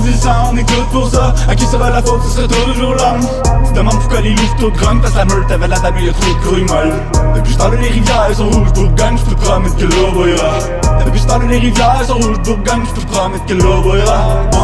on est tout pour ça. À qui sera la faute, ce serait toujours l'homme. Tu demandes pourquoi les loups tout grognent, parce que la meute avait la dame, y'a trop de couilles molles. Depuis j'parle les rivières sont rouges, Bourgogne, j'te promets que l'eau boira. Depuis j'parle les rivières sont rouges, Bourgogne, j'te promets que l'eau boira.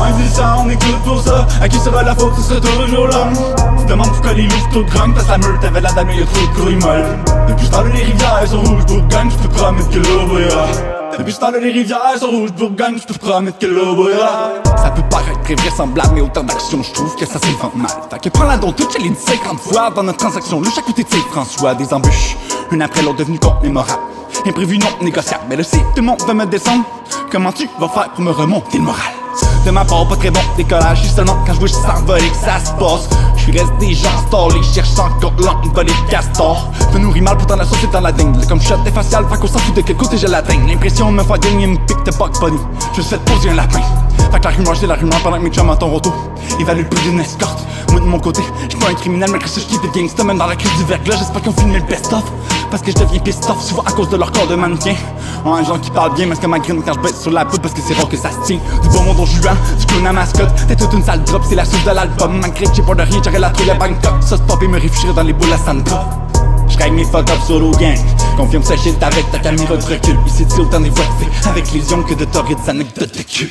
On est tout pour ça. À qui sera la faute, ce serait toujours l'homme. Tu demandes pourquoi les loups tout grognent, parce que la meute avait la dame, y'a trop de couilles molles. Depuis j'parle les rivières sont rouges, Bourgogne, j'te promets que l'eau boira. Depuis je parle les rivières sont rouges, Bourgogne, je te promets que l'eau boira. Ça peut paraître très vraisemblable, mais autant d'actions, je trouve que ça s'invente mal. Fait que prends-la donc toute, je l'ai dit 50 fois dans notre transaction. Le chaque côté de Saint-François, des embûches, une après l'autre devenue commémorable. Imprévu non négociable, mais là si tout le monde veut me descendre, comment tu vas faire pour me remonter le moral? De ma part, pas très bon décollage, juste seulement quand je vois je s'envoler que ça se passe. Je suis resté gens stallés, cherche encore l'envolée de castor. Me nourris mal, pourtant la sauce est dans la dingue. Comme shot est facial, fait qu'on s'en fout de quel côté je l'atteins. L'impression de me faire gagner une pique de Bugs Bunny. Je me suis fait poser un lapin. Fait que la rumeur, j'ai la rumeur pendant que mes chums en Toronto évalue le prix d'une escorte. Moi de mon côté, j'suis pas un criminel, malgré ça j'quitte le gangsta. Même dans la crise du verglas, j'espère qu'ils ont filmé le best-of. Parce que je deviens pissed off, souvent à cause de leur corps de mannequin. Un genre qui parle bien, mais c'est comme ma grine quand je baisse sur la poudre. Parce que c'est rare que ça se tient. Du bon monde au juan, du clown à mascotte. T'es toute une sale drop, c'est la source de l'album. Malgré que j'ai pas de rien, j'aurais la trouille à Bangkok. Ça se pop et me réfugier dans les boules à Sandra. J'règle mes fuck up solo gang. Confirme ce shit avec ta caméra de recul. Ici tu autant des voix de fait avec les ions que de torrides anecdotes de cul.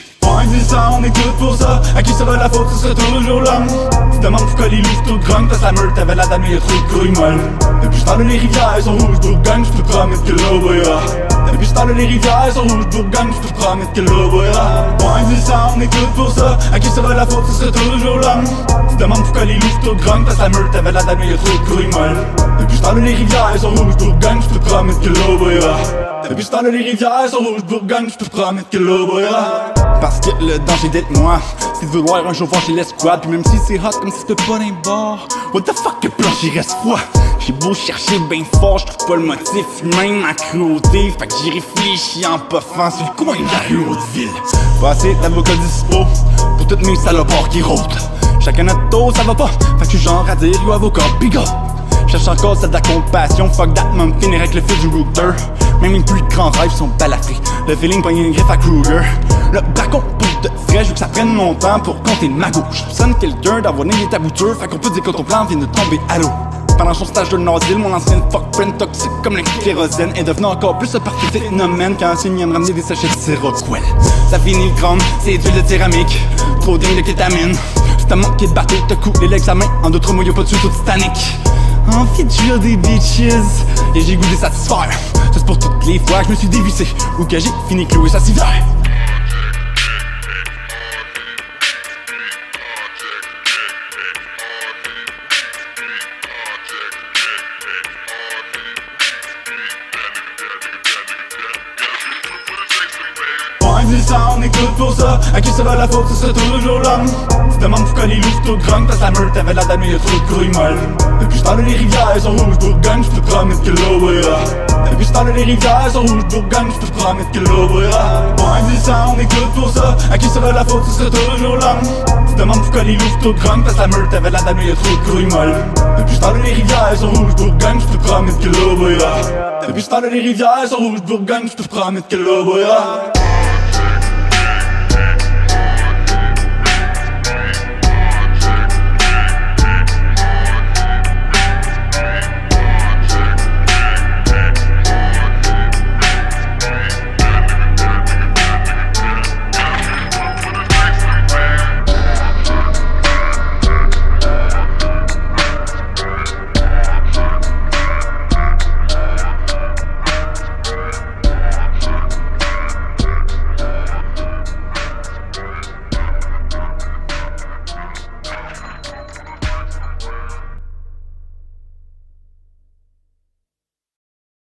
On est tout pour ça. À qui sera la faute, ce serait toujours l'homme. Tu demandes pourquoi les loups tout grognent, parce que la meute avait la dame, y'a trop de couilles molles. Depuis j'parle les rivières sont rouges, Bourgogne, j'te promets que l'eau boira. Depuis j'parle les rivières sont rouges, Bourgogne, j'te promets que l'eau boira. On est tout pour ça. À qui sera la faute, ce serait toujours l'homme. Tu demandes pourquoi les loups tout grognent, parce que la meute avait la dame, y'a trop de couilles molles. Depuis j'parle les rivières sont rouges, Bourgogne, j'te promets que l'eau boira. Depuis j'parle les rivières sont rouges, Bourgogne, j'te promets que l'eau boira. Parce que le danger d'être moi, c'est de vouloir un jour voir chez l'escouade. Puis même si c'est hot comme si c'était pas d'un bord, what the fuck que plancher reste froid. J'ai beau chercher ben fort, j'trouve pas le motif humain, ma cruauté. Fait que j'y réfléchis en puffant sur le coin de la rue Haute-Ville. Pas assez d'avocats dispo pour toutes mes salopards qui rôdent. Chacun notre tour, ça va pas, fait que j'suis genre à dire yo avocat, bigot. Cherche encore celle de la compassion, fuck that, m'en finir avec le fil du router. Même mes plus grands rêves sont balafrés. Le feeling pogne une griffe à Kruger. Le bracon pour de frais, je veux que ça prenne mon temps pour compter ma gauche. Je sonne quelqu'un d'avoir négligé ta bouture, fait qu'on peut dire que ton plan vient de tomber à l'eau. Pendant son stage de Nazil, mon ancienne fuck friend toxique comme l'inclérosène est devenue encore plus un parfait phénomène quand un vient me ramener des sachets de Seroquel. Ça finit le crâne, c'est d'huile de céramique, trop dingue de kétamine. C'est un manqué de bateau, t'as coulé l'examen, en d'autres mots y'a pas de suite au Titanic. Envie de jouer des bitches, et j'ai goût de satisfaire. Ça c'est pour toutes les fois que je me suis dévissé, ou que j'ai fini cloué ça s'hiver. On est tout pour ça. À qui sera la faute, ce serait toujours l'homme. Tu demandes pourquoi les loups tout grognent, parce que la meute avait la dame, y'a trop de couilles molles. Depuis j'parle les rivières sont rouges, Bourgogne, j'te promets que l'eau boira. Depuis j'parle les rivières sont rouges, Bourgogne, j'te promets que l'eau boira. On est tout pour ça. À qui sera la faute, ce serait toujours l'homme. Tu demandes pourquoi les loups tout grognent, parce que la meute avait la dame, y'a trop de couilles molles. Depuis j'parle les rivières sont rouges, Bourgogne, j'te promets que l'eau boira. Depuis j'parle les rivières sont rouges, Bourgogne, j'te promets que l'eau boira.